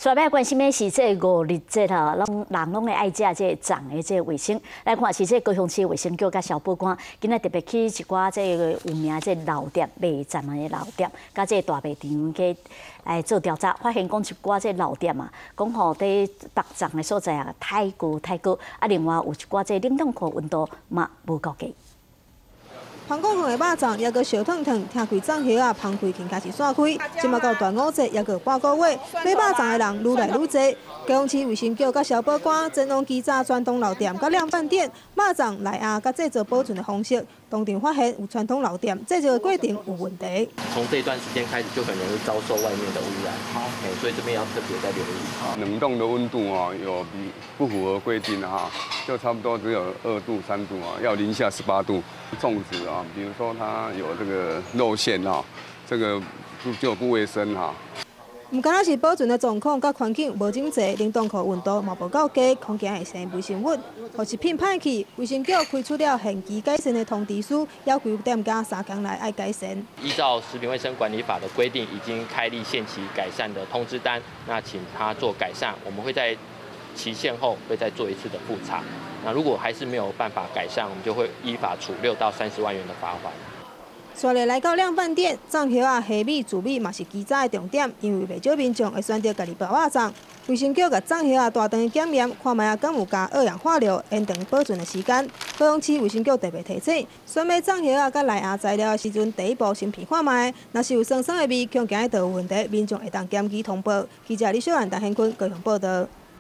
所以要关心的是这5日节哈，人拢会爱食这粽的这卫生。来看是这高雄市卫生局甲消保官今仔特别去一寡这个有名这老店卖粽的老店，甲这大卖场去来做调查，发现讲一寡这老店啊，讲吼伫白粽的所在啊太高，啊另外有一寡这冷冻库温度嘛无够低。 香港的肉粽也个烧烫烫，听开粽叶啊，芳开更加是散开。今麦到端午节也个半个月，买肉粽的人愈来愈多。高雄市卫生局甲消保官整容稽查传统老店甲量贩店肉粽来压甲制作保存的方式，当场发现有传统老店制作的过程有问题。 从这段时间开始就很容易遭受外面的污染，所以这边要特别再留意。 冷冻的温度啊，有比不符合规定啊，就差不多只有2度、3度啊，要零下18度。粽子啊，比如说它有这个肉馅啊，这个就不卫生哈。 唔单是保存的状况甲环境无整齐，冷冻库温度嘛无够低，空间会生微生物，或是品歹去。卫生局开出了限期改善的通知书，要求店家3天内爱改善。 依照食品卫生管理法的规定，已经开立限期改善的通知单，那请他做改善，我们会在期限后会再做一次的复查。那如果还是没有办法改善，我们就会依法处6到30万元的罚款。 刷日来到量贩店，粽叶啊、虾米、煮米嘛是稽查的重点，因为袂少民众会选择家己包肉粽。卫生局甲粽叶啊大肠检验，看卖啊敢有加2氧化硫，延长保存的时间。高雄市卫生局特别提醒，选买粽叶啊甲内压材料的时阵，第一步先片看卖，若是有酸酸的味，恐惊会有问题，民众会当检举通报。记者李小兰、陈宪坤高雄报道。